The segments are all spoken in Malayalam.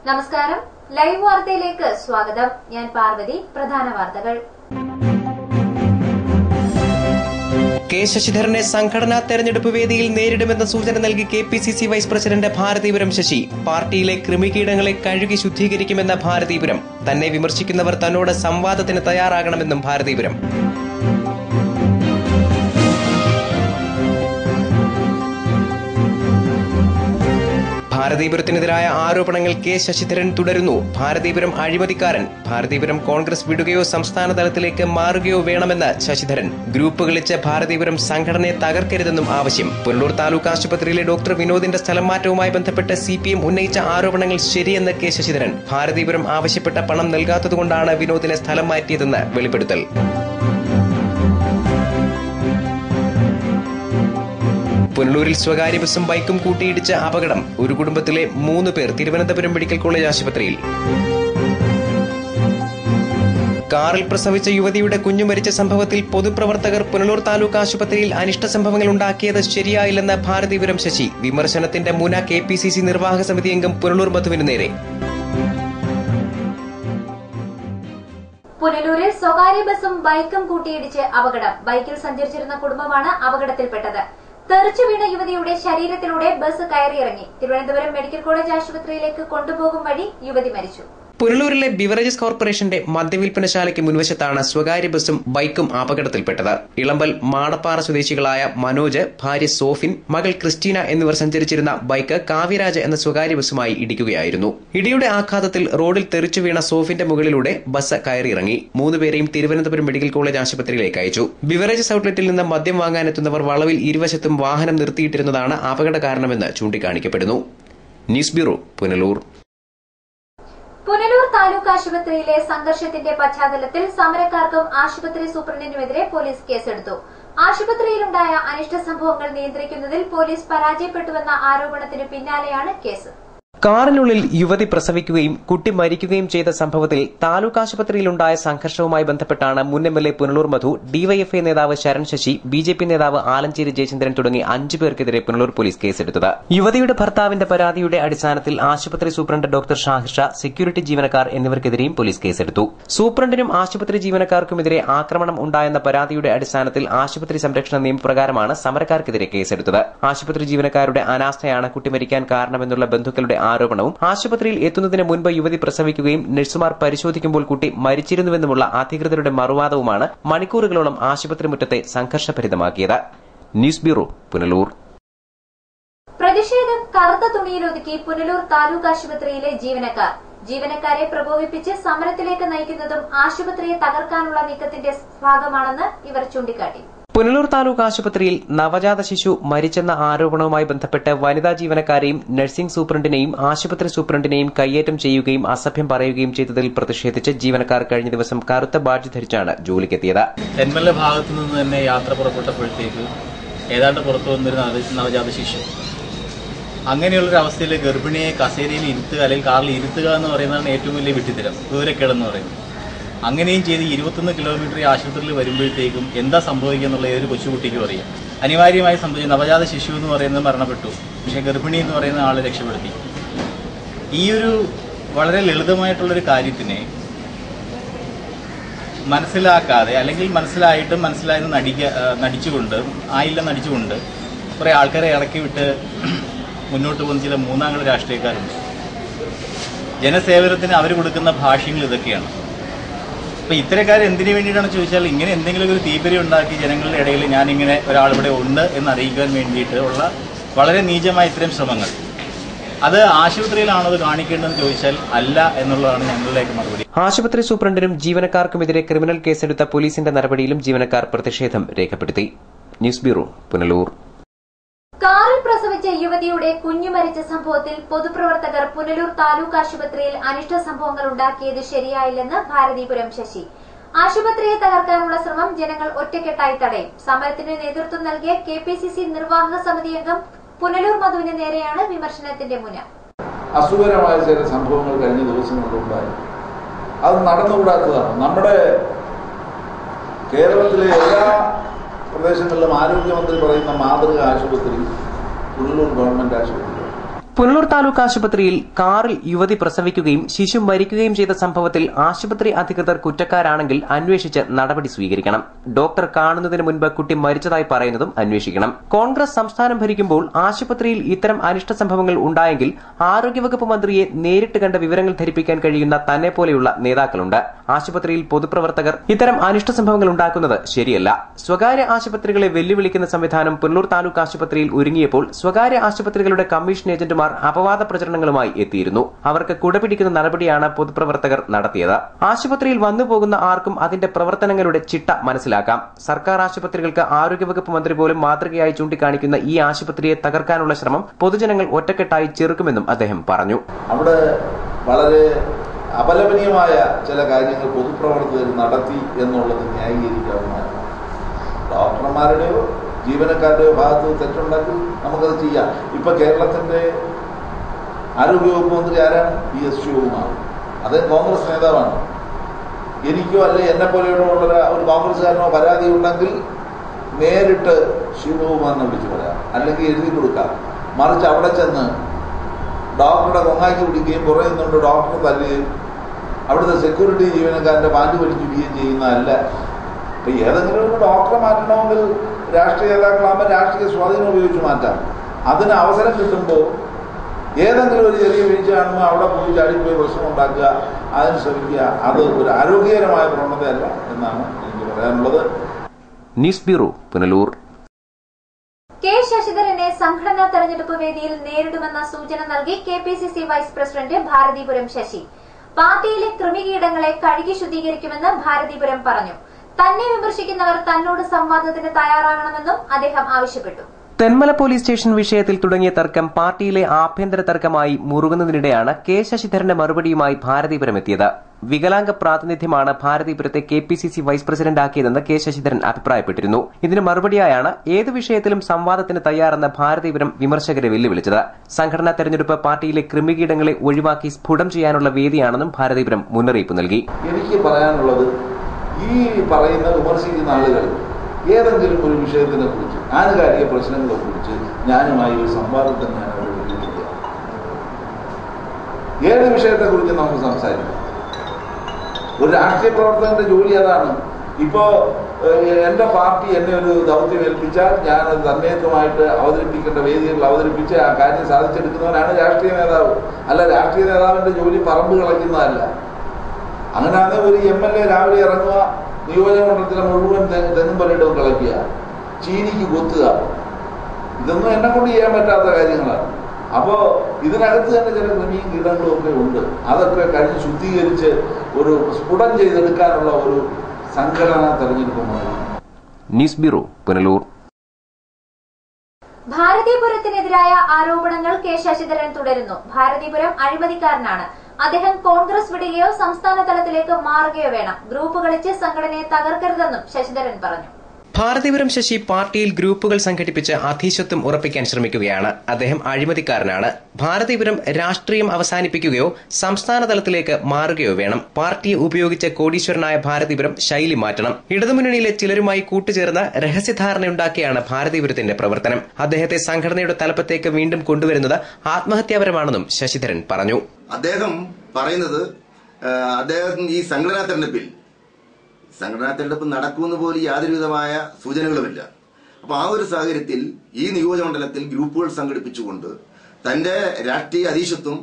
നമസ്കാരം, ലൈവ് വാർത്തയിലേക്ക് സ്വാഗതം. ഞാൻ പാർവതി. പ്രധാന വാർത്തകൾ. കെ ശശിധരനെ സംഘടനാ തെരഞ്ഞെടുപ്പ് വേദിയിൽ നേരിടുമെന്ന സൂചന നൽകി KPCC vice president Bharathipuram Sasi. പാർട്ടിയിലെ കൃമികീടങ്ങളെ കഴുകി ശുദ്ധീകരിക്കുമെന്ന ഭാരതീപുരം. തന്നെ വിമർശിക്കുന്നവർ തന്നോട് സംവാദത്തിന് തയ്യാറാകണമെന്നും ഭാരതീപുരം. ഭാരതീപുരത്തിനെതിരായ ആരോപണങ്ങൾ കെ ശശിധരൻ തുടരുന്നു. ഭാരതീപുരം അഴിമതിക്കാരൻ. ഭാരതീപുരം കോൺഗ്രസ് വിടുകയോ സംസ്ഥാന തലത്തിലേക്ക് മാറുകയോ വേണമെന്ന് ശശിധരൻ. ഗ്രൂപ്പ് കളിച്ച് ഭാരതീപുരം സംഘടനയെ തകർക്കരുതെന്നും ആവശ്യം. പുനലൂർ താലൂക്ക് ആശുപത്രിയിലെ ഡോക്ടർ വിനോദിന്റെ സ്ഥലം മാറ്റവുമായി ബന്ധപ്പെട്ട് CPM ഉന്നയിച്ച ആരോപണങ്ങൾ ശരിയെന്ന് കെ ശശിധരൻ. ഭാരതീപുരം ആവശ്യപ്പെട്ട പണം നൽകാത്തതുകൊണ്ടാണ് വിനോദിനെ സ്ഥലം മാറ്റിയതെന്ന് വെളിപ്പെടുത്തൽ. പുനലൂരിൽ സ്വകാര്യ ബസും ബൈക്കും കൂട്ടിയിടിച്ച് അപകടം. ഒരു കുടുംബത്തിലെ 3 പേർ തിരുവനന്തപുരം മെഡിക്കൽ കോളേജ് ആശുപത്രിയിൽ. കാറിൽ പ്രസവിച്ച യുവതിയുടെ കുഞ്ഞു മരിച്ച സംഭവത്തിൽ പൊതുപ്രവർത്തകർ പുനലൂർ താലൂക്ക് ആശുപത്രിയിൽ അനിഷ്ട സംഭവങ്ങൾ ഉണ്ടാക്കിയത് ശരിയായില്ലെന്ന് ഭാരതീപുരം ശശി. വിമർശനത്തിന്റെ മുന KPCC നിർവാഹക സമിതി അംഗം പുനലൂർ മധുവിന് നേരെ. പുനലൂരിൽ സ്വകാര്യ ബസും ബൈക്കും കൂട്ടിയിടിച്ച് അപകടം. ബൈക്കിൽ സഞ്ചരിച്ചിരുന്ന കുടുംബമാണ് അപകടത്തിൽപ്പെട്ടത്. തെറിച്ചു വീണ യുവതിയുടെ ശരീരത്തിലൂടെ ബസ് കയറിയിറങ്ങി. തിരുവനന്തപുരം മെഡിക്കൽ കോളേജ് ആശുപത്രിയിലേക്ക് കൊണ്ടുപോകും വഴി യുവതി മരിച്ചു. പുനലൂരിലെ ബിവറേജസ് കോർപ്പറേഷന്റെ മദ്യവിൽപ്പനശാലയ്ക്ക് മുൻവശത്താണ് സ്വകാര്യ ബസും ബൈക്കും അപകടത്തിൽപ്പെട്ടത്. ഇളമ്പൽ മാടപ്പാറ സ്വദേശികളായ മനോജ്, ഭാര്യ സോഫിൻ, മകൾ ക്രിസ്റ്റീന എന്നിവർ സഞ്ചരിച്ചിരുന്ന ബൈക്ക് കാവ്യരാജ് എന്ന സ്വകാര്യ ബസുമായി ഇടിക്കുകയായിരുന്നു. ഇടിയുടെ ആഘാതത്തിൽ റോഡിൽ തെറിച്ചു വീണ സോഫിന്റെ മുകളിലൂടെ ബസ് കയറിയിറങ്ങി. 3 പേരെയും തിരുവനന്തപുരം മെഡിക്കൽ കോളേജ് ആശുപത്രിയിലേക്ക് അയച്ചു. ബിവറേജസ് ഔട്ട്ലെറ്റിൽ നിന്ന് മദ്യം വാങ്ങാനെത്തുന്നവർ വളവിൽ ഇരുവശത്തും വാഹനം നിർത്തിയിട്ടിരുന്നതാണ് അപകട കാരണമെന്ന് ചൂണ്ടിക്കാണിക്കപ്പെടുന്നു. News bureau, Punalur. പുനലൂർ താലൂക്ക് ആശുപത്രിയിലെ സംഘർഷത്തിന്റെ പശ്ചാത്തലത്തിൽ സമരക്കാർക്കും ആശുപത്രി സൂപ്രണ്ടിനുമെതിരെ പോലീസ് കേസെടുത്തു. ആശുപത്രിയിലുണ്ടായ അനിഷ്ട സംഭവങ്ങൾ നിയന്ത്രിക്കുന്നതിൽ പോലീസ് പരാജയപ്പെട്ടുവെന്ന ആരോപണത്തിന് പിന്നാലെയാണ് കേസ്. കാറിനുള്ളിൽ യുവതി പ്രസവിക്കുകയും കുട്ടി മരിക്കുകയും ചെയ്ത സംഭവത്തിൽ താലൂക്ക് ആശുപത്രിയിലുണ്ടായ സംഘർഷവുമായി ബന്ധപ്പെട്ടാണ് മുൻ MLA പുനലൂർ മധു, DYFI നേതാവ് ശരൺ ശശി, BJP നേതാവ് ആലഞ്ചേരി ജയചന്ദ്രൻ തുടങ്ങി 5 പേർക്കെതിരെ പുനലൂർ പോലീസ് കേസെടുത്തത്. യുവതിയുടെ ഭർത്താവിന്റെ പരാതിയുടെ അടിസ്ഥാനത്തിൽ ആശുപത്രി superintendent doctor Shahir Shah, security ജീവനക്കാർ എന്നിവർക്കെതിരെയും പോലീസ് കേസെടുത്തു. സൂപ്രണ്ടിനും ആശുപത്രി ജീവനക്കാർക്കുമെതിരെ ആക്രമണം ഉണ്ടായെന്ന പരാതിയുടെ അടിസ്ഥാനത്തിൽ ആശുപത്രി സംരക്ഷണ നിയമപ്രകാരമാണ് സമരക്കാർക്കെതിരെ കേസെടുത്തത്. ആശുപത്രി ജീവനക്കാരുടെ അനാസ്ഥയാണ് കുട്ടി മരിക്കാൻ കാരണമെന്നുള്ള ബന്ധുക്കളുടെ ആരോപണവും ആശുപത്രിയിൽ എത്തുന്നതിന് മുൻപ് യുവതി പ്രസവിക്കുകയും നഴ്സുമാർ പരിശോധിക്കുമ്പോൾ കുട്ടി മരിച്ചിരുന്നുവെന്നുമുള്ള അധികൃതരുടെ മറുവാദവുമാണ് മണിക്കൂറുകളോളം ആശുപത്രി മുറ്റത്തെ സംഘർഷഭരിതമാക്കിയത്. News bureau, Punalur. പ്രതിഷേധം കറുത്ത തുണിയിലൊതുക്കി പുനലൂർ താലൂക്ക് ആശുപത്രിയിലെ ജീവനക്കാരെ പ്രകോപിപ്പിച്ച് സമരത്തിലേക്ക് നയിക്കുന്നതും ആശുപത്രിയെ തകർക്കാനുള്ള നീക്കത്തിന്റെ ഭാഗമാണെന്ന് ഇവർ ചൂണ്ടിക്കാട്ടി. പുനലൂർ താലൂക്ക് ആശുപത്രിയിൽ നവജാത ശിശു മരിച്ചെന്ന ആരോപണവുമായി ബന്ധപ്പെട്ട് വനിതാ ജീവനക്കാരെയും നഴ്സിംഗ് സൂപ്രണ്ടിനെയും ആശുപത്രി സൂപ്രണ്ടിനെയും കയ്യേറ്റം ചെയ്യുകയും അസഭ്യം പറയുകയും ചെയ്തതിൽ പ്രതിഷേധിച്ച് ജീവനക്കാർ കഴിഞ്ഞ ദിവസം കറുത്ത ബാഡ്ജ് ധരിച്ചാണ് ജോലിക്കെത്തിയത്. തെന്മല ഭാഗത്തു നിന്ന് തന്നെ യാത്ര പുറപ്പെട്ടപ്പോഴത്തേക്ക് ഏതാണ്ട് പുറത്തു വന്നിരുന്ന നവജാത ശിശു, അങ്ങനെയുള്ളൊരു അവസ്ഥയിൽ ഗർഭിണിയെ കസേരയിൽ ഇരുത്തുക അല്ലെങ്കിൽ കാറിൽ ഇരുത്തുക എന്ന് പറയുന്നതാണ് ഏറ്റവും വലിയ വിഡ്ഢിത്തരം, വിവരക്കേടെന്ന് പറയുന്നത്. അങ്ങനെയും ചെയ്ത് 21 കിലോമീറ്റർ ആശുപത്രിയിൽ വരുമ്പോഴത്തേക്കും എന്താ സംഭവിക്കുക എന്നുള്ള ഏതൊരു കൊച്ചുകുട്ടിക്കും അറിയാം. അനിവാര്യമായി സംഭവിച്ചു. നവജാത ശിശു എന്ന് പറയുന്നത് മരണപ്പെട്ടു, പക്ഷേ ഗർഭിണി എന്ന് പറയുന്ന ആളെ രക്ഷപ്പെടുത്തി. ഈ ഒരു വളരെ ലളിതമായിട്ടുള്ളൊരു കാര്യത്തിനെ മനസ്സിലാക്കാതെ അല്ലെങ്കിൽ മനസ്സിലായിട്ടും മനസ്സിലായെന്ന് നടിച്ചുകൊണ്ട് കുറേ ആൾക്കാരെ ഇറക്കി വിട്ട് മുന്നോട്ട് പോകുന്ന ചില മൂന്നാംകള രാഷ്ട്രീയക്കാരുണ്ട്. ജനസേവനത്തിന് അവർ കൊടുക്കുന്ന ഭാഷ്യങ്ങൾ ഇതൊക്കെയാണ്. അപ്പോൾ ഇത്തരക്കാർ എന്തിനു വേണ്ടിയിട്ടാണ് ചോദിച്ചാൽ, ഇങ്ങനെ എന്തെങ്കിലും ഒരു തീപരി ഉണ്ടാക്കി ജനങ്ങളുടെ ഇടയിൽ ഞാനിങ്ങനെ ഒരാളിവിടെ ഉണ്ട് എന്ന് അറിയിക്കാൻ വേണ്ടിയിട്ട് ഉള്ള വളരെ നീചമായ ഇത്തരം ശ്രമങ്ങൾ, അത് ആശുപത്രിയിലാണോ അത് കാണിക്കേണ്ടതെന്ന് ചോദിച്ചാൽ അല്ല എന്നുള്ളതാണ് ഞങ്ങളിലേക്ക് മറുപടി. ആശുപത്രി സൂപ്രണ്ടിനും ജീവനക്കാർക്കുമെതിരെ ക്രിമിനൽ കേസെടുത്ത പോലീസിന്റെ നടപടിയിലും ജീവനക്കാർ പ്രതിഷേധം രേഖപ്പെടുത്തി. News bureau, Punalur. കാറിൽ പ്രസവിച്ച യുവതിയുടെ കുഞ്ഞു മരിച്ച സംഭവത്തിൽ പൊതുപ്രവർത്തകർ പുനലൂർ താലൂക്ക് ആശുപത്രിയിൽ അനിഷ്ട സംഭവങ്ങൾ ഉണ്ടാക്കിയത് ശരിയായില്ലെന്ന് ഭാരതീപുരം ശശി. ആശുപത്രിയെ തകർക്കാനുള്ള ശ്രമം ജനങ്ങൾ ഒറ്റക്കെട്ടായി തടയും. സമരത്തിന് നേതൃത്വം നൽകിയ KPCC നിർവാഹക സമിതി അംഗം പുനലൂർ മധുവിന് നേരെയാണ് വിമർശനത്തിന്റെ മുന. അസുഖകരമായ ചില സംഭവങ്ങൾ കഴിഞ്ഞ ദിവസങ്ങളിലുണ്ടായി. അത് നടന്നുകൂടാത്തതാണ്. നമ്മുടെ കേരളത്തിലെ എല്ലാ പ്രദേശങ്ങളിലും ആരോഗ്യമന്ത്രി പറയുന്ന മാതൃക ആശുപത്രി പുനലൂർ ഗവൺമെന്റ് ആശുപത്രി. പുനലൂർ താലൂക്ക് ആശുപത്രിയിൽ കാറിൽ യുവതി പ്രസവിക്കുകയും ശിശു മരിക്കുകയും ചെയ്ത സംഭവത്തിൽ ആശുപത്രി അധികൃതർ കുറ്റക്കാരാണെങ്കിൽ അന്വേഷിച്ച് നടപടി സ്വീകരിക്കണം. ഡോക്ടർ കാണുന്നതിന് മുൻപ് കുട്ടി മരിച്ചതായി പറയുന്നതും അന്വേഷിക്കണം. കോൺഗ്രസ് സംസ്ഥാനം ഭരിക്കുമ്പോൾ ആശുപത്രിയിൽ ഇത്തരം അനിഷ്ട സംഭവങ്ങൾ ഉണ്ടായെങ്കിൽ ആരോഗ്യവകുപ്പ് മന്ത്രിയെ നേരിട്ട് കണ്ട വിവരങ്ങൾ ധരിപ്പിക്കാൻ കഴിയുന്ന തന്നെ പോലെയുള്ള നേതാക്കളുണ്ട്. ആശുപത്രിയിൽ പൊതുപ്രവർത്തകർ ഇത്തരം അനിഷ്ട സംഭവങ്ങൾ ഉണ്ടാക്കുന്നത് ശരിയല്ല. സ്വകാര്യ ആശുപത്രികളെ വെല്ലുവിളിക്കുന്ന സംവിധാനം പുനലൂർ താലൂക്ക് ആശുപത്രിയിൽ ഒരുങ്ങിയപ്പോൾ സ്വകാര്യ ആശുപത്രികളുടെ കമ്മീഷൻ ഏജന്റുമാർ അപവാദ പ്രചരണങ്ങളുമായി എത്തിയിരുന്നു. അവർക്ക് കുടപിടിക്കുന്ന നടപടിയാണ് പൊതുപ്രവർത്തകർ നടത്തിയത്. ആശുപത്രിയിൽ വന്നുപോകുന്ന ആർക്കും അതിന്റെ പ്രവർത്തനങ്ങളുടെ ചിട്ട മനസ്സിലാക്കാം. സർക്കാർ ആശുപത്രികൾക്ക് ആരോഗ്യവകുപ്പ് മന്ത്രി പോലും മാതൃകയായി ചൂണ്ടിക്കാണിക്കുന്ന ഈ ആശുപത്രിയെ തകർക്കാനുള്ള ശ്രമം പൊതുജനങ്ങൾ ഒറ്റക്കെട്ടായി ചെറുക്കുമെന്നും അദ്ദേഹം പറഞ്ഞു. അവിടെ വളരെ അപലപനീയമായ ചില കാര്യങ്ങൾ പൊതുപ്രവർത്തകർ നടത്തി എന്നുള്ളത് ന്യായീകരിക്കാവുന്നതാണ്. ഡോക്ടർമാരുടെയോ ജീവനക്കാരുടെയോ ഭാഗത്ത് തെറ്റുണ്ടെങ്കിൽ നമുക്കത് ചെയ്യാം. ഇപ്പൊ കേരളത്തിന്റെ ആരോഗ്യവകുപ്പ് മന്ത്രി ആരാണ്? PS ശിവകുമാർ. അത് കോൺഗ്രസ് നേതാവാണ്. എനിക്കോ അല്ലെ എന്നെ പോലെയുള്ള ഒരു കോൺഗ്രസ്സുകാരനോ പരാതി ഉണ്ടെങ്കിൽ നേരിട്ട് ശിവകുമാറിനെ വിളിച്ചു പറയാം, അല്ലെങ്കിൽ എഴുതി കൊടുക്കാം. മറിച്ച് അവിടെ ചെന്ന് ഡോക്ടറുടെ കൊങ്ങാക്കി പിടിക്കുകയും പുറകെ നിന്നുകൊണ്ട് ഡോക്ടറെ തല്ലുകയും അവിടുത്തെ സെക്യൂരിറ്റി ജീവനക്കാരന്റെ പാൻറ് വലിച്ചു വിടുകയും ചെയ്യുന്നതല്ല. ഇപ്പൊ ഏതെങ്കിലും ഒരു ഡോക്ടറെ മാറ്റണമെങ്കിൽ രാഷ്ട്രീയ നേതാക്കളാകുമ്പോൾ രാഷ്ട്രീയ സ്വാധീനം ഉപയോഗിച്ച് മാറ്റാം. അതിന് അവസരം കിട്ടുമ്പോൾ ഏതെങ്കിലും ഒരു ചെറിയ വീഴ്ച കാണുമ്പോൾ അവിടെ പോയി ചാടിപ്പോയി പ്രശ്നം ഉണ്ടാക്കുക, അതിന് ശ്രമിക്കുക, അത് ഒരു ആരോഗ്യകരമായ പ്രവണതയല്ല എന്നാണ് എനിക്ക് പറയാനുള്ളത്. News bureau, Punalur. കെ ശശിധരനെ സംഘടനാ തെരഞ്ഞെടുപ്പ് വേദിയിൽ നേരിടുമെന്ന സൂചന നൽകി KPCC vice president Bharathipuram Sasi. പാർട്ടിയിലെ കൃമികീടങ്ങളെ കഴുകി ശുദ്ധീകരിക്കുമെന്ന് ഭാരതീപുരം പറഞ്ഞു. തന്നെ വിമർശിക്കുന്നവർ തന്നോട് സംവാദത്തിന് തയ്യാറാകണമെന്നും അദ്ദേഹം ആവശ്യപ്പെട്ടു. തെന്മല പോലീസ് സ്റ്റേഷൻ വിഷയത്തിൽ തുടങ്ങിയ തർക്കം പാർട്ടിയിലെ ആഭ്യന്തര തർക്കമായി മുറുകുന്നതിനിടെയാണ് കെ ശശിധരന്റെ മറുപടിയുമായി ഭാരതീപുരം എത്തിയത്. വികലാംഗ പ്രാതിനിധ്യമാണ് ഭാരതീപുരത്തെ KPCC വൈസ് പ്രസിഡന്റാക്കിയതെന്ന് കെ ശശിധരൻ അഭിപ്രായപ്പെട്ടിരുന്നു. ഇതിന് മറുപടിയായാണ് ഏത് വിഷയത്തിലും സംവാദത്തിന് തയ്യാറെന്ന് ഭാരതീപുരം വിമർശകരെ വെല്ലുവിളിച്ചത്. സംഘടനാ തെരഞ്ഞെടുപ്പ് പാർട്ടിയിലെ കൃമികീടങ്ങളെ ഒഴിവാക്കി സ്ഫുടം ചെയ്യാനുള്ള വേദിയാണെന്നും ഭാരതീപുരം മുന്നറിയിപ്പ് നൽകി. എനിക്ക് പറയാനുള്ളത്, ഈ പറയുന്ന വിമർശിക്കുന്ന ആളുകൾ ഏതെങ്കിലും ഒരു വിഷയത്തിനെ കുറിച്ച്, ആനുകാലിക പ്രശ്നങ്ങളെ കുറിച്ച് ഞാനുമായി ഒരു സംവാദത്തിന് ഞാൻ അവിടെ വെല്ലുവിളിക്കുക. ഏത് വിഷയത്തെക്കുറിച്ച് നമുക്ക് സംസാരിക്കാം? ഒരു രാഷ്ട്രീയ പ്രവർത്തകന്റെ ജോലി അതാണ്. ഇപ്പോ എന്റെ പാർട്ടി എന്നെ ഒരു ദൗത്യം ഏൽപ്പിച്ചാൽ ഞാൻ അത് തന്മയത്വമായിട്ട് അവതരിപ്പിക്കേണ്ട വേദികളിൽ അവതരിപ്പിച്ച് ആ കാര്യം സാധിച്ചെടുക്കുന്നവനാണ് രാഷ്ട്രീയ നേതാവ്. അല്ല, രാഷ്ട്രീയ നേതാവിന്റെ ജോലി പറമ്പ് കളയ്ക്കുന്നതല്ല. അങ്ങനെയാണ് ഒരു MLA രാവിലെ ഇറങ്ങുക, നിയോജകമണ്ഡലത്തിലെ മുഴുവൻ തെങ്ങും പലയിടവും കളയ്ക്കുക, ചീനിക്ക് കൊത്തുക, ഇതൊന്നും എന്നെ കൊണ്ട് ചെയ്യാൻ പറ്റാത്ത കാര്യങ്ങളാണ്. അപ്പോ ഇതിനകത്ത് തന്നെ ചില കൃമിയും കീടങ്ങളും ഒക്കെ ഉണ്ട്. അതൊക്കെ കഴിഞ്ഞ് ശുദ്ധീകരിച്ച് ഒരു സ്ഫുടം ചെയ്തെടുക്കാനുള്ള ഒരു സംഘടനാ തെരഞ്ഞെടുപ്പുമാണ്. News bureau, Punalur. ഭാരതീപുരത്തിനെതിരായ ആരോപണങ്ങൾ കെ ശശിധരൻ തുടരുന്നു. ഭാരതീപുരം അഴിമതിക്കാരനാണ്. അദ്ദേഹം കോൺഗ്രസ് വിടുകയോ സംസ്ഥാന തലത്തിലേക്ക് മാറുകയോ വേണം. ഗ്രൂപ്പ് കളിച്ച് സംഘടനയെ തകർക്കരുതെന്നും ശശിധരൻ പറഞ്ഞു. ഭാരതീപുരം ശശി പാർട്ടിയിൽ ഗ്രൂപ്പുകൾ സംഘടിപ്പിച്ച് അധീശത്വം ഉറപ്പിക്കാൻ ശ്രമിക്കുകയാണ്. അദ്ദേഹം അഴിമതിക്കാരനാണ്. ഭാരതീപുരം രാഷ്ട്രീയം അവസാനിപ്പിക്കുകയോ സംസ്ഥാന തലത്തിലേക്ക് മാറുകയോ വേണം. പാർട്ടിയെ ഉപയോഗിച്ച് കോടീശ്വരനായ ഭാരതീപുരം ശൈലി മാറ്റണം. ഇടതുമുന്നണിയിലെ ചിലരുമായി കൂട്ടുചേർന്ന് രഹസ്യധാരണയുണ്ടാക്കിയാണ് ഭാരതീപുരത്തിന്റെ പ്രവർത്തനം. അദ്ദേഹത്തെ സംഘടനയുടെ തലപ്പത്തേക്ക് വീണ്ടും കൊണ്ടുവരുന്നത് ആത്മഹത്യാപരമാണെന്നും ശശിധരൻ പറഞ്ഞു. അദ്ദേഹം പറയുന്നത് അദ്ദേഹം ഈ സംഘടനാ തെരഞ്ഞെടുപ്പ് നടക്കുമെന്ന് പോലും യാതൊരുവിധമായ സൂചനകളുമില്ല. അപ്പൊ ആ ഒരു സാഹചര്യത്തിൽ ഈ നിയോജകമണ്ഡലത്തിൽ ഗ്രൂപ്പുകൾ സംഘടിപ്പിച്ചുകൊണ്ട് തന്റെ രാഷ്ട്രീയ അധീശത്വം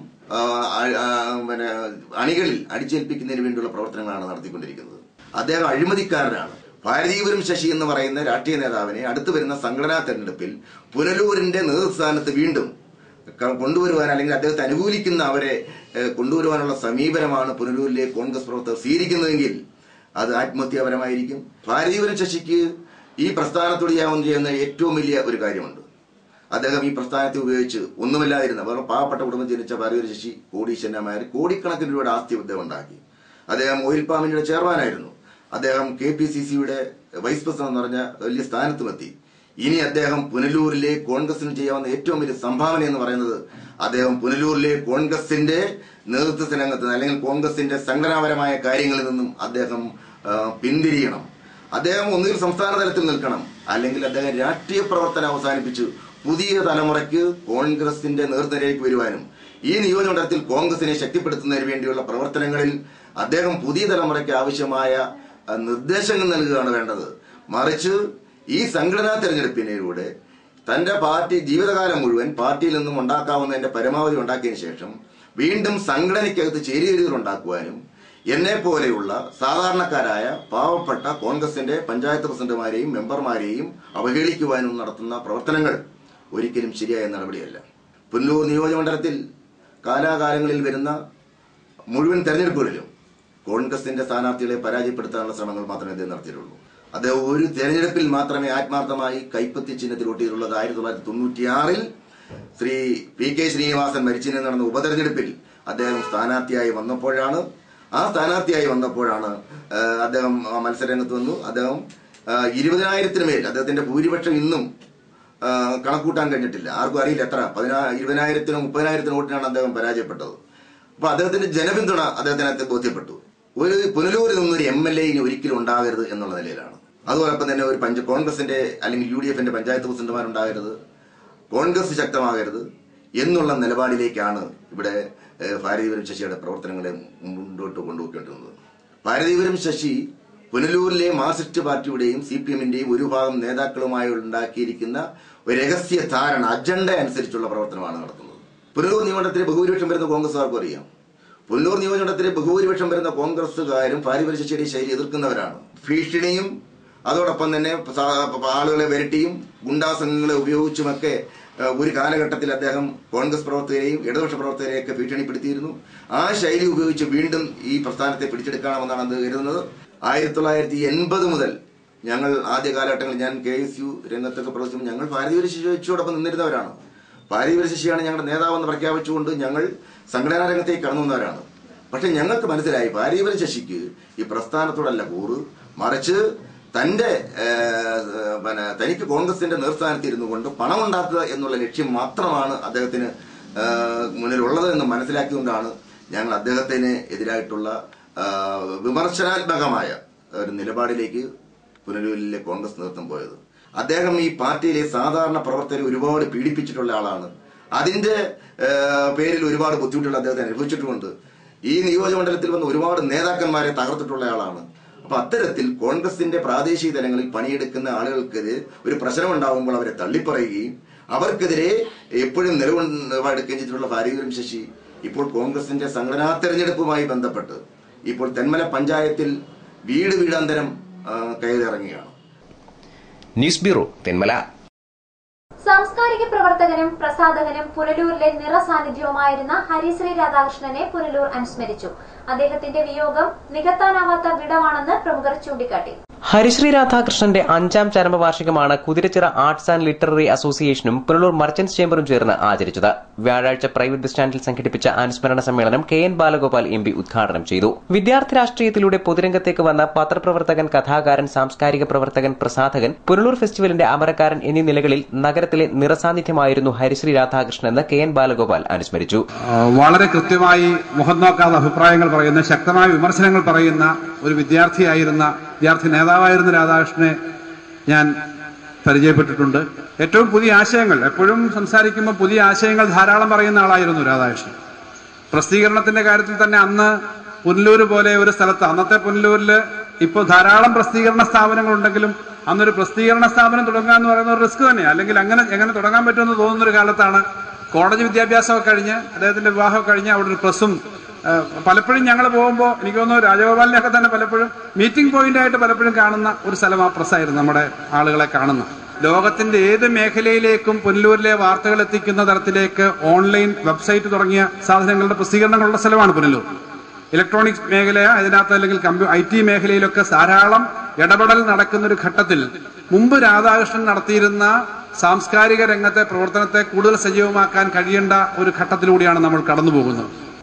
അണികളിൽ അടിച്ചേൽപ്പിക്കുന്നതിന് വേണ്ടിയുള്ള പ്രവർത്തനങ്ങളാണ് നടത്തിക്കൊണ്ടിരിക്കുന്നത്. അദ്ദേഹം അഴിമതിക്കാരനാണ്. ഭാരതീപുരം ശശി എന്ന് പറയുന്ന രാഷ്ട്രീയ നേതാവിനെ അടുത്തു വരുന്ന സംഘടനാ തെരഞ്ഞെടുപ്പിൽ പുനലൂരിന്റെ നേതൃസ്ഥാനത്ത് വീണ്ടും കൊണ്ടുവരുവാൻ, അല്ലെങ്കിൽ അദ്ദേഹത്തെ അനുകൂലിക്കുന്ന അവരെ കൊണ്ടുവരുവാനുള്ള സമീപനമാണ് പുനലൂരിലെ കോൺഗ്രസ് പ്രവർത്തകർ സ്വീകരിക്കുന്നതെങ്കിൽ അത് ആത്മഹത്യാപരമായിരിക്കും. ഭാരതീപുരം ശശിക്ക് ഈ പ്രസ്ഥാനത്തോട് ചെയ്യുന്ന ഏറ്റവും വലിയ ഒരു കാര്യമുണ്ട്. അദ്ദേഹം ഈ പ്രസ്ഥാനത്തെ ഉപയോഗിച്ച് ഒന്നുമില്ലാതിരുന്ന വേറെ പാവപ്പെട്ട കുടുംബം ജനിച്ച ഭാരതീപുരം ശശി കോടീശ്വരന്മാർ കോടിക്കണക്കിന് രൂപയുടെ ആസ്തി അദ്ദേഹം ഉണ്ടാക്കി. അദ്ദേഹം ഓയിൽ പാമിന്റെ ചെയർമാനായിരുന്നു. അദ്ദേഹം KPCCയുടെ വൈസ് പ്രസിഡന്റ് എന്ന് പറഞ്ഞ വലിയ സ്ഥാനത്തുമെത്തി. ഇനി അദ്ദേഹം പുനലൂരിലെ കോൺഗ്രസിന് ചെയ്യാവുന്ന ഏറ്റവും വലിയ സംഭാവന എന്ന് പറയുന്നത് അദ്ദേഹം പുനലൂരിലെ കോൺഗ്രസിന്റെ നേതൃത്വ രംഗത്ത് അല്ലെങ്കിൽ കോൺഗ്രസിന്റെ സംഘടനാപരമായ കാര്യങ്ങളിൽ നിന്നും അദ്ദേഹം പിന്തിരിയണം. അദ്ദേഹം ഒന്നുകിൽ സംസ്ഥാന തലത്തിൽ നിൽക്കണം, അല്ലെങ്കിൽ അദ്ദേഹം രാഷ്ട്രീയ പ്രവർത്തനം അവസാനിപ്പിച്ച് പുതിയ തലമുറയ്ക്ക് കോൺഗ്രസിന്റെ നേതൃനിരയിലേക്ക് വരുവാനും ഈ നിയോജകമണ്ഡലത്തിൽ കോൺഗ്രസിനെ ശക്തിപ്പെടുത്തുന്നതിന് വേണ്ടിയുള്ള പ്രവർത്തനങ്ങളിൽ അദ്ദേഹം പുതിയ തലമുറയ്ക്ക് ആവശ്യമായ നിർദ്ദേശങ്ങൾ നൽകുകയാണ് വേണ്ടത്. മറിച്ച് ഈ സംഘടനാ തെരഞ്ഞെടുപ്പിലൂടെ തന്റെ പാർട്ടി ജീവിതകാലം മുഴുവൻ പാർട്ടിയിൽ നിന്നും ഉണ്ടാക്കാവുന്നതിന്റെ പരമാവധി ഉണ്ടാക്കിയതിനു ശേഷം വീണ്ടും സംഘടനയ്ക്കകത്ത് ചേരിതിരിവുകൾ ഉണ്ടാക്കുവാനും എന്നെ പോലെയുള്ള സാധാരണക്കാരായ പാവപ്പെട്ട കോൺഗ്രസിന്റെ പഞ്ചായത്ത് പ്രസിഡന്റുമാരെയും മെമ്പർമാരെയും അവഹേളിക്കുവാനും നടത്തുന്ന പ്രവർത്തനങ്ങൾ ഒരിക്കലും ശരിയായ നടപടിയല്ല. പുനലൂർ നിയോജകമണ്ഡലത്തിൽ കാലാകാലങ്ങളിൽ വരുന്ന മുഴുവൻ തെരഞ്ഞെടുപ്പുകളിലും കോൺഗ്രസിന്റെ സ്ഥാനാർത്ഥികളെ പരാജയപ്പെടുത്താനുള്ള ശ്രമങ്ങൾ മാത്രമേ അദ്ദേഹം നടത്തിയിട്ടുള്ളൂ. അദ്ദേഹം ഒരു തെരഞ്ഞെടുപ്പിൽ മാത്രമേ ആത്മാർത്ഥമായി കൈപ്പത്തി ചിഹ്നത്തിൽ വോട്ടിയിട്ടുള്ളത്. 1996 ശ്രീ PK ശ്രീനിവാസൻ മരിച്ചതിന് നടന്ന ഉപതെരഞ്ഞെടുപ്പിൽ അദ്ദേഹം സ്ഥാനാർത്ഥിയായി വന്നപ്പോഴാണ് അദ്ദേഹം മത്സരരംഗത്ത് വന്നു. അദ്ദേഹം 20,000-ന് മേൽ അദ്ദേഹത്തിന്റെ ഭൂരിപക്ഷം ഇന്നും കണക്കൂട്ടാൻ കഴിഞ്ഞിട്ടില്ല. ആർക്കും അറിയില്ല എത്ര 20,000-നും 30,000-നും വോട്ടിനാണ് അദ്ദേഹം പരാജയപ്പെട്ടത്. അപ്പൊ അദ്ദേഹത്തിന്റെ ജനപിന്തുണ അദ്ദേഹത്തിനകത്ത് ബോധ്യപ്പെട്ടു. ഒരു പുനലൂരിൽ നിന്നൊരു MLA ഇനി ഒരിക്കലും ഉണ്ടാകരുത് എന്നുള്ള നിലയിലാണ്. അതോടൊപ്പം തന്നെ ഒരു കോൺഗ്രസിന്റെ അല്ലെങ്കിൽ UDFന്റെ പഞ്ചായത്ത് പ്രസിഡന്റുമാരുണ്ടാകരുത്, കോൺഗ്രസ് ശക്തമാകരുത് എന്നുള്ള നിലപാടിലേക്കാണ് ഇവിടെ ഭാരതീപുരം ശശിയുടെ പ്രവർത്തനങ്ങളെ മുന്നോട്ട് കൊണ്ടുപോയിക്കൊണ്ടിരുന്നത്. ഭാരതീപുരം ശശി പുനലൂരിലെ മാർക്സിസ്റ്റ് പാർട്ടിയുടെയും CPMന്റെയും ഒരു ഭാഗം നേതാക്കളുമായി ഉണ്ടാക്കിയിരിക്കുന്ന ഒരു രഹസ്യ ധാരണ അജണ്ട അനുസരിച്ചുള്ള പ്രവർത്തനമാണ് നടത്തുന്നത്. പുനലൂർ നിയമമണ്ഡലത്തിലെ ബഹുഭൂരിപക്ഷം വരുന്ന കോൺഗ്രസുകാർക്കും അറിയാം. പുനലൂർ നിയോജകമണ്ഡലത്തിലെ ബഹുഭൂരിപക്ഷം വരുന്ന കോൺഗ്രസുകാരും ഭാരതീപുരം ശശിയുടെ ശൈലി എതിർക്കുന്നവരാണ്. ഭീഷണിയും അതോടൊപ്പം തന്നെ ആളുകളെ വരട്ടിയും ഗുണ്ടാസംഘങ്ങളെ ഉപയോഗിച്ചുമൊക്കെ ഒരു കാലഘട്ടത്തിൽ അദ്ദേഹം കോൺഗ്രസ് പ്രവർത്തകരെയും ഇടതുപക്ഷ പ്രവർത്തകരെയൊക്കെ ഭീഷണിപ്പെടുത്തിയിരുന്നു. ആ ശൈലി ഉപയോഗിച്ച് വീണ്ടും ഈ പ്രസ്ഥാനത്തെ പിടിച്ചെടുക്കണമെന്നാണ് അത് കരുതുന്നത്. 1980 മുതൽ ഞങ്ങൾ ആദ്യ കാലഘട്ടങ്ങളിൽ ഞാൻ KSU രംഗത്തൊക്കെ പ്രവർത്തിക്കുമ്പോൾ ഞങ്ങൾ ഭാരതീപുരം ശശിയോടൊപ്പം നിന്നിരുന്നവരാണ്. ഭാരതീപുരം ശശിയാണ് ഞങ്ങളുടെ നേതാവെന്ന് പ്രഖ്യാപിച്ചുകൊണ്ട് ഞങ്ങൾ സംഘടനാ രംഗത്തേക്ക് കടന്നു വന്നവരാണ്. പക്ഷെ ഞങ്ങൾക്ക് മനസ്സിലായി ഭാരതീപുരം ശശിക്ക് ഈ പ്രസ്ഥാനത്തോടല്ല കൂറ്, മറിച്ച് തനിക്ക് കോൺഗ്രസിന്റെ നേതൃസ്ഥാനത്ത് ഇരുന്നു കൊണ്ട് പണമുണ്ടാക്കുക എന്നുള്ള ലക്ഷ്യം മാത്രമാണ് അദ്ദേഹത്തിന് മുന്നിലുള്ളത് എന്ന് മനസ്സിലാക്കിക്കൊണ്ടാണ് ഞങ്ങൾ അദ്ദേഹത്തിന് എതിരായിട്ടുള്ള വിമർശനാത്മകമായ ഒരു നിലപാടിലേക്ക് പുനലൂരിലെ കോൺഗ്രസ് നേതൃത്വം പോയത്. അദ്ദേഹം ഈ പാർട്ടിയിലെ സാധാരണ പ്രവർത്തകരെ ഒരുപാട് പീഡിപ്പിച്ചിട്ടുള്ള ആളാണ്. അതിന്റെ പേരിൽ ഒരുപാട് ബുദ്ധിമുട്ടുകൾ അദ്ദേഹത്തെ അനുഭവിച്ചിട്ടുമുണ്ട്. ഈ നിയോജകമണ്ഡലത്തിൽ വന്ന് ഒരുപാട് നേതാക്കന്മാരെ തകർത്തിട്ടുള്ള ആളാണ്. അപ്പൊ അത്തരത്തിൽ കോൺഗ്രസിന്റെ പ്രാദേശിക തലങ്ങളിൽ പണിയെടുക്കുന്ന ആളുകൾക്കെതിരെ ഒരു പ്രശ്നമുണ്ടാകുമ്പോൾ അവരെ തള്ളിപ്പറയുകയും അവർക്കെതിരെ എപ്പോഴും നിലപാടെടുക്കുകയും ചെയ്തിട്ടുള്ള ഭാരതീപുരം ശശി ഇപ്പോൾ കോൺഗ്രസിന്റെ സംഘടനാ തെരഞ്ഞെടുപ്പുമായി ബന്ധപ്പെട്ട് ഇപ്പോൾ തെന്മല പഞ്ചായത്തിൽ വീടാന്തരം കയറിയിറങ്ങുകയാണ്. News bureau, Thenmala. സാംസ്കാരിക പ്രവർത്തകനും പ്രസാധകനും പുനലൂരിലെ നിറസാന്നിധ്യവുമായിരുന്ന ഹരിശ്രീ രാധാകൃഷ്ണനെ പുനലൂർ അനുസ്മരിച്ചു. അദ്ദേഹത്തിന്റെ വിയോഗം നികത്താനാവാത്ത വിടവാണെന്ന് പ്രമുഖർ ചൂണ്ടിക്കാട്ടി. ഹരിശ്രീ രാധാകൃഷ്ണന്റെ 5ാം ചരമവാർഷികമാണ് കുതിരച്ചിറ ആർട്സ് ആൻഡ് ലിറ്റററി അസോസിയേഷനും പുനലൂർ മർച്ചന്റ്സ് ചേംബറും ചേർന്ന് ആചരിച്ചത്. വ്യാഴാഴ്ച പ്രൈവറ്റ് ബസ് സ്റ്റാൻഡിൽ സംഘടിപ്പിച്ച അനുസ്മരണ സമ്മേളനം KN ബാലഗോപാൽ MP ഉദ്ഘാടനം ചെയ്തു. വിദ്യാർത്ഥി രാഷ്ട്രീയത്തിലൂടെ പൊതുരംഗത്തേക്ക് വന്ന പത്രപ്രവർത്തകൻ, കഥാകാരൻ, സാംസ്കാരിക പ്രവർത്തകൻ, പ്രസാധകൻ, പുനലൂർ ഫെസ്റ്റിവലിന്റെ അമരക്കാരൻ എന്നീ നിലകളിൽ നഗരത്തിലെ നിറസാന്നിധ്യമായിരുന്നു ഹരിശ്രീ രാധാകൃഷ്ണൻ എന്ന് KN ബാലഗോപാൽ അനുസ്മരിച്ചു. വളരെ കൃത്യമായി മുഖം നോക്കാതെ അഭിപ്രായങ്ങൾ പറയുന്ന, ശക്തമായ വിമർശനങ്ങൾ പറയുന്ന ഒരു വിദ്യാർത്ഥി നേതാവായിരുന്ന രാധാകൃഷ്ണനെ ഞാൻ പരിചയപ്പെട്ടിട്ടുണ്ട്. ഏറ്റവും പുതിയ ആശയങ്ങൾ, എപ്പോഴും സംസാരിക്കുമ്പോൾ പുതിയ ആശയങ്ങൾ ധാരാളം പറയുന്ന ആളായിരുന്നു രാധാകൃഷ്ണൻ. പ്രസിദ്ധീകരണത്തിന്റെ കാര്യത്തിൽ തന്നെ അന്ന് പുനലൂർ പോലെ ഒരു സ്ഥലത്ത്, അന്നത്തെ പുനലൂരിൽ ഇപ്പോൾ ധാരാളം പ്രസിദ്ധീകരണ സ്ഥാപനങ്ങളുണ്ടെങ്കിലും അന്നൊരു പ്രസിദ്ധീകരണ സ്ഥാപനം തുടങ്ങുക എന്ന് പറയുന്ന ഒരു റിസ്ക് തന്നെയാണ്. അല്ലെങ്കിൽ എങ്ങനെ തുടങ്ങാൻ പറ്റുമെന്ന് തോന്നുന്നൊരു കാലത്താണ് കോളേജ് വിദ്യാഭ്യാസമൊക്കെ കഴിഞ്ഞ് അദ്ദേഹത്തിന്റെ വിവാഹമൊക്കെ കഴിഞ്ഞ് അവിടെ ഒരു പ്രസ്സും പലപ്പോഴും ഞങ്ങൾ പോകുമ്പോൾ എനിക്ക് തോന്നുന്നു രാജഗോപാലിനെയൊക്കെ തന്നെ പലപ്പോഴും മീറ്റിംഗ് പോയിന്റ് ആയിട്ട് പലപ്പോഴും കാണുന്ന ഒരു സ്ഥലം ആ പ്രസ്സായിരുന്നു. നമ്മുടെ ആളുകളെ കാണുന്ന ലോകത്തിന്റെ ഏത് മേഖലയിലേക്കും പുനലൂരിലെ വാർത്തകൾ എത്തിക്കുന്ന തരത്തിലേക്ക് ഓൺലൈൻ വെബ്സൈറ്റ് തുടങ്ങിയ സാധനങ്ങളുടെ പ്രസിദ്ധീകരണങ്ങളുള്ള സ്ഥലമാണ് പുനലൂർ. ഇലക്ട്രോണിക്സ് മേഖല, അതിനകത്ത് അല്ലെങ്കിൽ IT മേഖലയിലൊക്കെ ധാരാളം ഇടപെടൽ നടക്കുന്ന ഒരു ഘട്ടത്തിൽ മുമ്പ് രാധാകൃഷ്ണൻ നടത്തിയിരുന്ന സാംസ്കാരിക രംഗത്തെ പ്രവർത്തനത്തെ കൂടുതൽ സജീവമാക്കാൻ കഴിയേണ്ട ഒരു ഘട്ടത്തിലൂടെയാണ് നമ്മൾ കടന്നു പോകുന്നത്.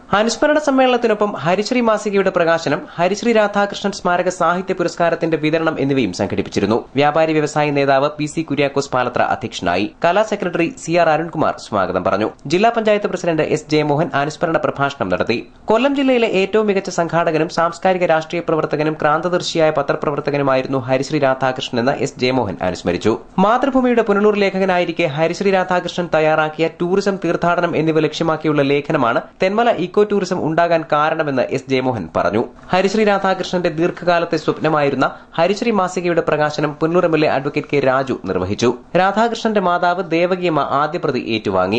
അനുസ്മരണ സമ്മേളനത്തിനൊപ്പം ഹരിശ്രീ മാസികയുടെ പ്രകാശനം, ഹരിശ്രീ രാധാകൃഷ്ണൻ സ്മാരക സാഹിത്യ പുരസ്കാരത്തിന്റെ വിതരണം എന്നിവയും സംഘടിപ്പിച്ചിരുന്നു. വ്യാപാരി വ്യവസായി നേതാവ് പി സി കുര്യാക്കോസ് പാലത്ര അധ്യക്ഷനായി. കലാ സെക്രട്ടറി സി ആർ അരുൺകുമാർ സ്വാഗതം പറഞ്ഞു. ജില്ലാ പഞ്ചായത്ത് പ്രസിഡന്റ് എസ് ജയമോഹൻ അനുസ്മരണ പ്രഭാഷണം നടത്തി. കൊല്ലം ജില്ലയിലെ ഏറ്റവും മികച്ച സംഘാടകനും സാംസ്കാരിക രാഷ്ട്രീയ പ്രവർത്തകനും ക്രാന്തദർശിയായ പത്രപ്രവർത്തകനുമായിരുന്നു ഹരിശ്രീ രാധാകൃഷ്ണൻ എന്ന് എസ് ജയമോഹൻ അനുസ്മരിച്ചു. മാതൃഭൂമിയുടെ പുനലൂർ ലേഖകനായിരിക്കെ ഹരിശ്രീ രാധാകൃഷ്ണൻ തയ്യാറാക്കിയ ടൂറിസം, തീർത്ഥാടനം എന്നിവ ലക്ഷ്യമാക്കിയുള്ള ലേഖനമാണ് തെന്മല ഇക്കോ ടൂറിസം ഉണ്ടാകാൻ കാരണമെന്ന് എസ് ജയമോഹൻ പറഞ്ഞു. ഹരിശ്രീ രാധാകൃഷ്ണന്റെ ദീർഘകാലത്തെ സ്വപ്നമായിരുന്ന ഹരിശ്രീ മാസികയുടെ പ്രകാശനം Punalur MLA advocate K Raju നിർവഹിച്ചു. രാധാകൃഷ്ണന്റെ മാതാവ് ദേവകിയമ്മ ആദ്യ പ്രതി ഏറ്റുവാങ്ങി.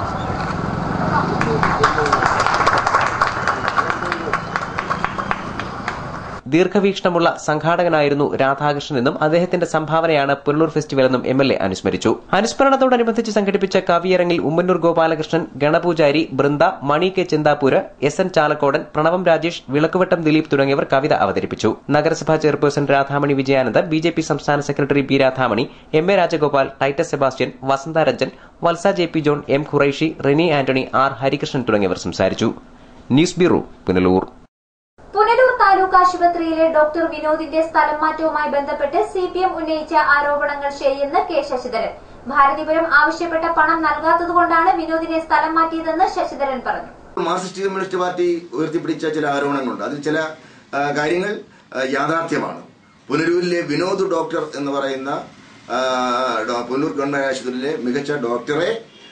ദീർഘവീക്ഷണമുള്ള സംഘാടകനായിരുന്നു രാധാകൃഷ്ണനെന്നും അദ്ദേഹത്തിന്റെ സംഭാവനയാണ് പുനലൂർ ഫെസ്റ്റിവലെന്നും എംഎൽഎ അനുസ്മരിച്ചു. അനുസ്മരണത്തോടനുബന്ധിച്ച് സംഘടിപ്പിച്ച കവിയരങ്ങിൽ Ummannoor Gopalakrishnan, Ganapoojari, Brinda, Mani K Chinthapur, S N Chalakkodan, Pranavam Rajesh, Vilakkuvattam Dileep തുടങ്ങിയവർ കവിത അവതരിപ്പിച്ചു. നഗരസഭാ ചെയർപേഴ്സൺ രാധാമണി വിജയാനന്ദ്, ബിജെപി സംസ്ഥാന secretary B Radhamani, M A Rajagopal, Titus Sebastian, Vasantha Ranjan, Valsa J P John, M Qureshi, Rini Antony, R Harikrishnan തുടങ്ങിയവർ സംസാരിച്ചു. News bureau, Punalur. പുനലൂർ താലൂക്ക് ആശുപത്രിയിലെ ഡോക്ടർ വിനോദിന്റെ സ്ഥലം മാറ്റവുമായി ബന്ധപ്പെട്ട് സിപിഎം ഉന്നയിച്ച ആരോപണങ്ങൾ ശരിയെന്ന് കെ ശശിധരൻ. ഭാരതീപുരം ആവശ്യപ്പെട്ട പണം നൽകാത്തതുകൊണ്ടാണ് വിനോദിനെ സ്ഥലം മാറ്റിയതെന്ന് ശശിധരൻ പറഞ്ഞു. മാർക്സിസ്റ്റ് കമ്മ്യൂണിസ്റ്റ് പാർട്ടി ഉയർത്തിപ്പിടിച്ച ചില ആരോപണങ്ങളുണ്ട്. അതിൽ ചില കാര്യങ്ങൾ യാഥാർത്ഥ്യമാണ്. പുനലൂരിലെ വിനോദ് ഡോക്ടർ എന്ന് പറയുന്ന പുനലൂർ ഗവൺമെന്റ് ആശുപത്രിയിലെ മികച്ച ഡോക്ടറെ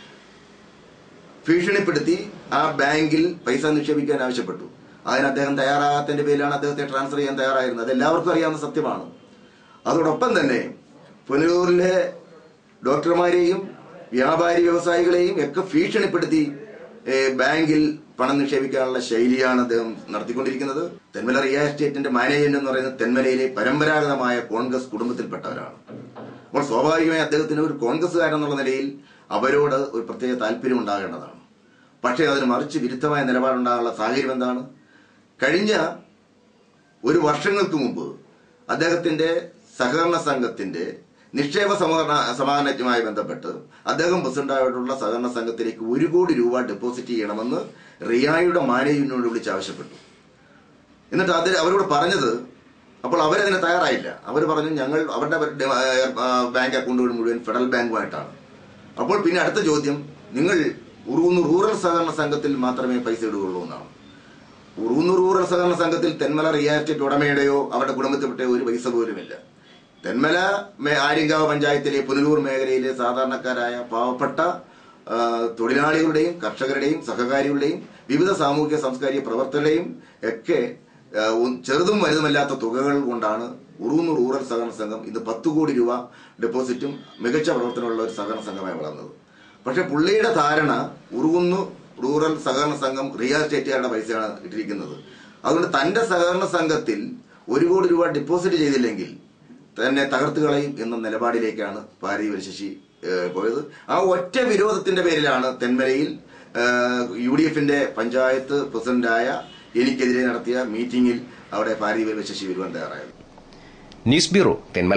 ഭീഷണിപ്പെടുത്തി ആ ബാങ്കിൽ പൈസ നിക്ഷേപിക്കാൻ ആവശ്യപ്പെട്ടു. അതിന് അദ്ദേഹം തയ്യാറാകാത്തതിന്റെ പേരിലാണ് അദ്ദേഹത്തെ ട്രാൻസ്ഫർ ചെയ്യാൻ തയ്യാറായിരുന്നത്. അതെല്ലാവർക്കും അറിയാവുന്ന സത്യമാണ്. അതോടൊപ്പം തന്നെ പുനലൂരിലെ ഡോക്ടർമാരെയും വ്യാപാരി വ്യവസായികളെയും ഒക്കെ ഭീഷണിപ്പെടുത്തി ബാങ്കിൽ പണം നിക്ഷേപിക്കാനുള്ള ശൈലിയാണ് അദ്ദേഹം നടത്തിക്കൊണ്ടിരിക്കുന്നത്. തെന്മല റിയൽ എസ്റ്റേറ്റിന്റെ മാനേജ്മെന്റ് എന്ന് പറയുന്നത് തെന്മലയിലെ പരമ്പരാഗതമായ കോൺഗ്രസ് കുടുംബത്തിൽപ്പെട്ടവരാണ്. അപ്പോൾ സ്വാഭാവികമായി അദ്ദേഹത്തിന് ഒരു കോൺഗ്രസ്സുകാരൻ എന്നുള്ള നിലയിൽ അവരോട് ഒരു പ്രത്യേക താല്പര്യം ഉണ്ടാകേണ്ടതാണ്. പക്ഷേ അതിന് മറിച്ച് വിരുദ്ധമായ നിലപാടുണ്ടാകാനുള്ള സാഹചര്യം എന്താണ്? കഴിഞ്ഞ ഒരു വർഷങ്ങൾക്ക് മുമ്പ് അദ്ദേഹത്തിന്റെ സഹകരണ സംഘത്തിന്റെ നിക്ഷേപ സമാഹരണവുമായി ബന്ധപ്പെട്ട് അദ്ദേഹം പ്രസിഡന്റായിട്ടുള്ള സഹകരണ സംഘത്തിലേക്ക് 1 കോടി രൂപ ഡെപ്പോസിറ്റ് ചെയ്യണമെന്ന് റിയായുടെ മാനേജ്മെന്റിനോട് വിളിച്ച് ആവശ്യപ്പെട്ടു. എന്നിട്ട് അവരോട് പറഞ്ഞത്, അപ്പോൾ അവരതിന് തയ്യാറായില്ല. അവർ പറഞ്ഞു ഞങ്ങൾ അവരുടെ ബാങ്ക് അക്കൗണ്ടുകൾ മുഴുവൻ ഫെഡറൽ ബാങ്കുമായിട്ടാണ്. അപ്പോൾ പിന്നെ അടുത്ത ചോദ്യം, നിങ്ങൾ ഉറൂന്നൂർ റൂറൽ സഹകരണ സംഘത്തിൽ മാത്രമേ പൈസ ഇടുകയുള്ളൂ എന്നാണ്. ഉറൂന്നൂർ റൂറൽ സഹകരണ സംഘത്തിൽ തെന്മല റിയൽ എസ്റ്റേറ്റ് ഉടമയുടെയോ അവരുടെ കുടുംബത്തിൽപ്പെട്ട ഒരു പൈസ പോലുമില്ല. തെന്മല ആര്യങ്കാവ് പഞ്ചായത്തിലെ പുനലൂർ മേഖലയിലെ സാധാരണക്കാരായ പാവപ്പെട്ട തൊഴിലാളികളുടെയും കർഷകരുടെയും സഹകാരികളുടെയും വിവിധ സാമൂഹിക സാംസ്കാരിക പ്രവർത്തകരുടെയും ഒക്കെ ചെറുതും വലുതുമല്ലാത്ത തുകകൾ കൊണ്ടാണ് ഉറൂന്നൂർ റൂറൽ സഹകരണ സംഘം ഇന്ന് 10 കോടി രൂപ ഡെപ്പോസിറ്റും മികച്ച പ്രവർത്തനമുള്ള ഒരു സഹകരണ സംഘമായി വളർന്നത്. പക്ഷെ പുള്ളിയുടെ ധാരണ ഉറൂന്നൂർ റൂറൽ സഹകരണ സംഘം റിയൽ എസ്റ്റേറ്റുകാരുടെ പൈസയാണ് ഇട്ടിരിക്കുന്നത്. അതുകൊണ്ട് തന്റെ സഹകരണ സംഘത്തിൽ 1 കോടി രൂപ ഡെപ്പോസിറ്റ് ചെയ്തില്ലെങ്കിൽ തന്നെ തകർത്ത് കളയും എന്ന നിലപാടിലേക്കാണ് പാരീവൽ ശശി പോയത്. ആ ഒറ്റ വിരോധത്തിന്റെ പേരിലാണ് തെന്മലയിൽ UDFന്റെ പഞ്ചായത്ത് പ്രസിഡന്റായ എനിക്കെതിരെ നടത്തിയ മീറ്റിംഗിൽ അവിടെ പാരീവൽ ശശി വരുവാൻ തയ്യാറായത്. News bureau, Thenmala.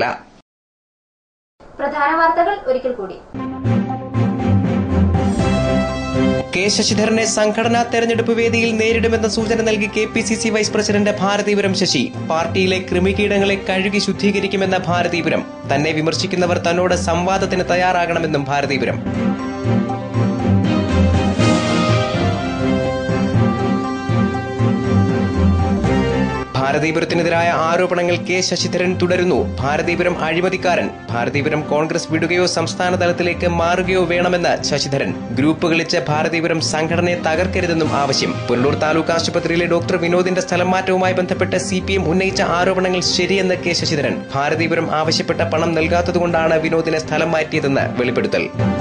പ്രധാന വാർത്തകൾ ഒരിക്കൽ കൂടി. കെ ശശിധരനെ സംഘടനാ തെരഞ്ഞെടുപ്പ് വേദിയിൽ നേരിടുമെന്ന സൂചന നൽകി KPCC vice president Bharathipuram Sasi. പാർട്ടിയിലെ കൃമികീടങ്ങളെ കഴുകി ശുദ്ധീകരിക്കുമെന്ന ഭാരതീപുരം. തന്നെ വിമർശിക്കുന്നവർ തന്നോട് സംവാദത്തിന് തയ്യാറാകണമെന്നും ഭാരതീപുരം. ഭാരതീപുരത്തിനെതിരായ ആരോപണങ്ങൾ കെ ശശിധരൻ തുടരുന്നു. ഭാരതീപുരം അഴിമതിക്കാരൻ. ഭാരതീപുരം കോൺഗ്രസ് വിടുകയോ സംസ്ഥാന തലത്തിലേക്ക് മാറുകയോ വേണമെന്ന് ശശിധരൻ. ഗ്രൂപ്പ് കളിച്ച് ഭാരതീപുരം സംഘടനയെ തകർക്കരുതെന്നും ആവശ്യം. പുനലൂർ താലൂക്ക് ആശുപത്രിയിലെ ഡോക്ടർ വിനോദിന്റെ സ്ഥലം മാറ്റവുമായി ബന്ധപ്പെട്ട് CPM ഉന്നയിച്ച ആരോപണങ്ങൾ ശരിയെന്ന് കെ ശശിധരൻ. ഭാരതീപുരം ആവശ്യപ്പെട്ട പണം നൽകാത്തതുകൊണ്ടാണ് വിനോദിനെ സ്ഥലം മാറ്റിയതെന്ന് വെളിപ്പെടുത്തൽ.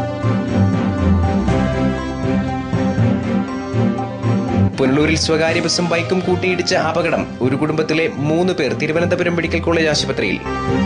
പുനലൂരിൽ സ്വകാര്യ ബസും ബൈക്കും കൂട്ടിയിടിച്ച് അപകടം. ഒരു കുടുംബത്തിലെ 3 പേർ തിരുവനന്തപുരം മെഡിക്കൽ കോളേജ് ആശുപത്രിയിൽ.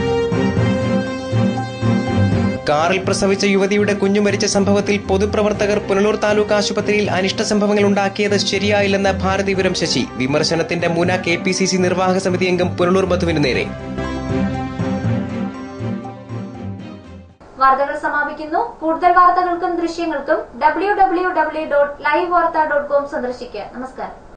കാറിൽ പ്രസവിച്ച യുവതിയുടെ കുഞ്ഞു മരിച്ച സംഭവത്തിൽ പൊതുപ്രവർത്തകർ പുനലൂർ താലൂക്ക് ആശുപത്രിയിൽ അനിഷ്ട സംഭവങ്ങൾ ഉണ്ടാക്കിയത് ശരിയായില്ലെന്ന് ഭാരതീപുരം ശശി. വിമർശനത്തിന്റെ മുന KPCC നിർവാഹക സമിതി അംഗം പുനലൂർ മധുവിന് നേരെ. വാർത്തകൾ സമാപിക്കുന്നു. കൂടുതൽ വാർത്തകൾക്കും ദൃശ്യങ്ങൾക്കും www.livevarta.com സന്ദർശിക്കുക. നമസ്കാരം.